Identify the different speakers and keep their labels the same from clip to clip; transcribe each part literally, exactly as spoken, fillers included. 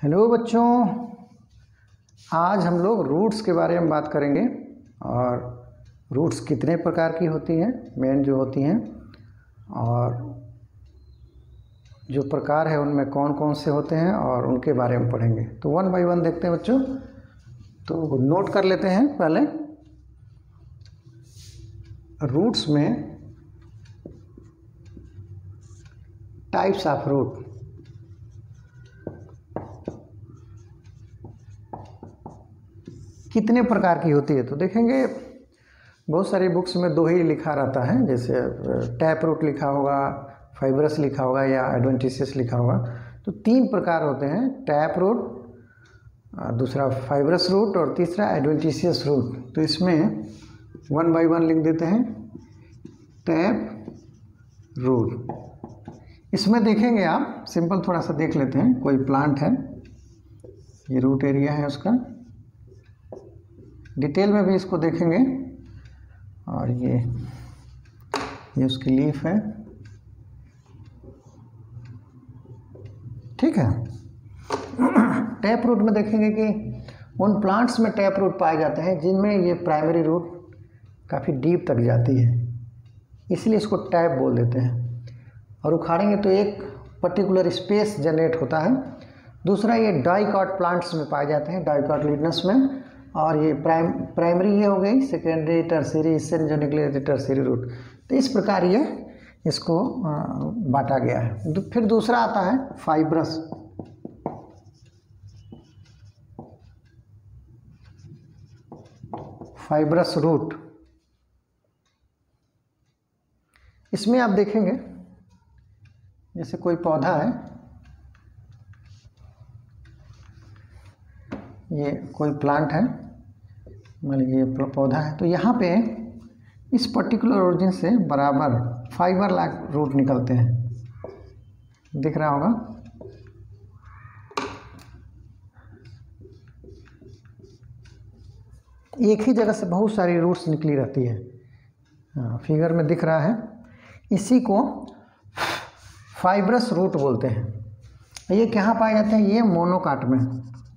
Speaker 1: Hello बच्चों, आज हम लोग रूट्स के बारे में बात करेंगे और रूट्स कितने प्रकार की होती हैं, मेन जो होती हैं, और जो प्रकार है उनमें कौन कौन से होते हैं और उनके बारे में पढ़ेंगे। तो वन बाय वन देखते हैं बच्चों। तो नोट कर लेते हैं पहले। रूट्स में टाइप्स ऑफ रूट, कितने प्रकार की होती है। तो देखेंगे बहुत सारी बुक्स में दो ही लिखा रहता है, जैसे टैप रूट लिखा होगा, फाइब्रस लिखा होगा या एडवेंटिशियस लिखा होगा। तो तीन प्रकार होते हैं, टैप रूट, दूसरा फाइब्रस रूट और तीसरा एडवेंटिशियस रूट। तो इसमें वन बाय वन लिख देते हैं। टैप रूट, इसमें देखेंगे आप, सिंपल थोड़ा सा देख लेते हैं। कोई प्लांट है, ये रूट एरिया है उसका, डिटेल में भी इसको देखेंगे। और ये ये उसकी लीफ है, ठीक है। टैप रूट में देखेंगे कि उन प्लांट्स में टैप रूट पाए जाते हैं जिनमें ये प्राइमरी रूट काफ़ी डीप तक जाती है, इसलिए इसको टैप बोल देते हैं। और उखाड़ेंगे तो एक पर्टिकुलर स्पेस जनरेट होता है। दूसरा, ये डाइकॉट प्लांट्स में पाए जाते हैं, डाइकॉटिलिडनस में। और ये प्राइम प्राइमरी ये हो गई, सेकेंडरी, टर्सरी, इससे जो निकले टर्सरी रूट। तो इस प्रकार ये इसको बांटा गया है। तो फिर दूसरा आता है फाइब्रस। फाइब्रस रूट, इसमें आप देखेंगे जैसे कोई पौधा है, ये कोई प्लांट है, मान लीजिए ये पौधा है। तो यहाँ पे इस पर्टिकुलर ओरिजिन से बराबर फाइबर लाइक रूट निकलते हैं, दिख रहा होगा। एक ही जगह से बहुत सारी रूट्स निकली रहती है, हाँ, फिगर में दिख रहा है। इसी को फाइब्रस रूट बोलते हैं। ये कहाँ पाए जाते हैं? ये मोनोकाट में,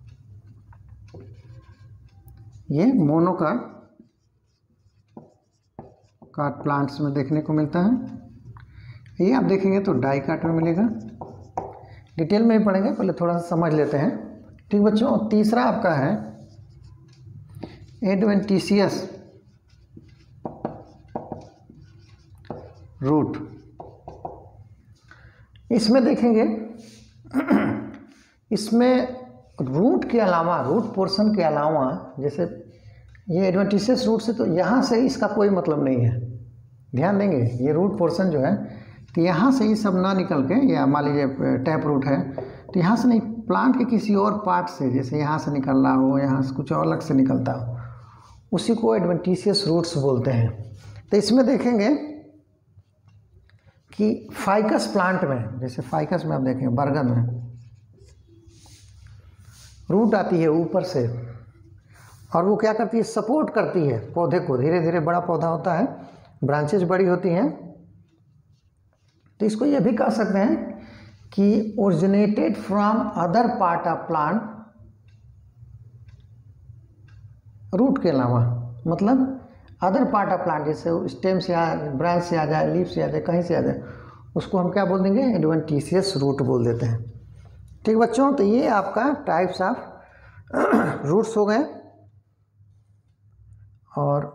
Speaker 1: ये मोनोकाट काट प्लांट्स में देखने को मिलता है। ये आप देखेंगे तो डाइकाट में मिलेगा। डिटेल में ही पढ़ेंगे, पहले थोड़ा सा समझ लेते हैं, ठीक बच्चों। तीसरा आपका है एडवेंटिशियस रूट। इसमें देखेंगे इसमें रूट के अलावा, रूट पोर्शन के अलावा, जैसे ये एडवेंटिशियस रूट से, तो यहाँ से इसका कोई मतलब नहीं है। ध्यान देंगे, ये रूट पोर्शन जो है, तो यहाँ से ये सब ना निकल के, या मान लीजिए टैप रूट है, तो यहाँ से नहीं, प्लांट के किसी और पार्ट से, जैसे यहाँ से निकल रहा हो, यहाँ से कुछ और अलग से निकलता हो, उसी को एडवेंटिशियस रूट्स बोलते हैं। तो इसमें देखेंगे कि फाइकस प्लांट में, जैसे फाइकस में आप देखें, बरगद में रूट आती है ऊपर से, और वो क्या करती है? सपोर्ट करती है पौधे को। धीरे धीरे बड़ा पौधा होता है, ब्रांचेज बड़ी होती हैं। तो इसको ये भी कह सकते हैं कि originated from other part of plant, root के अलावा, मतलब अदर पार्ट ऑफ प्लांट, जैसे स्टेम से आ, ब्रांच से आ जाए, लीफ से आ जाए, कहीं से आ जाए, उसको हम क्या बोल देंगे? एडवेंटिशियस रूट बोल देते हैं, ठीक बच्चों। तो ये आपका टाइप्स ऑफ रूट्स हो गए। और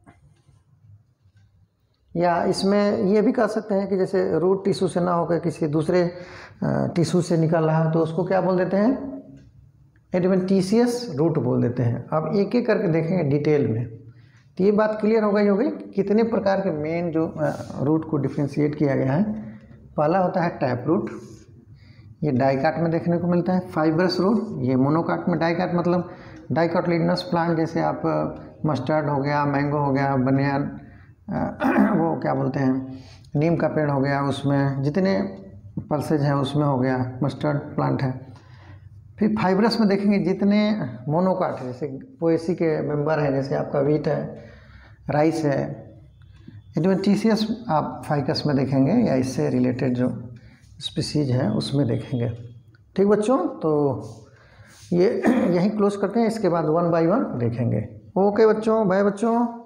Speaker 1: या इसमें ये भी कह सकते हैं कि जैसे रूट टिश्यू से ना होकर किसी दूसरे टिश्यू से निकल रहा है, तो उसको क्या बोल देते हैं? एडवेंटिशियस रूट बोल देते हैं। अब एक एक करके देखेंगे डिटेल में। तो ये बात क्लियर हो गई होगी कि कितने प्रकार के मेन जो रूट को डिफ्रेंशिएट किया गया है। पहला होता है टैप रूट, ये डाइकाट में देखने को मिलता है। फाइब्रस रूट, ये मोनोकाट में। डाइकाट मतलब डाइकॉटिलिडनस प्लांट, जैसे आप मस्टर्ड हो गया, मैंगो हो गया, बनियान, वो क्या बोलते हैं, नीम का पेड़ हो गया, उसमें जितने पल्सेज हैं उसमें हो गया, मस्टर्ड प्लांट है। फिर फाइब्रस में देखेंगे जितने मोनोकाट है, जैसे पोएसी के मेंबर हैं, जैसे आपका वीट है, राइस है। एडवेंटिशियस आप फाइकस में देखेंगे, या इससे रिलेटेड जो स्पीसीज है उसमें देखेंगे, ठीक बच्चों। तो ये यहीं क्लोज करते हैं, इसके बाद वन बाय वन देखेंगे। ओके बच्चों, बाय बच्चों।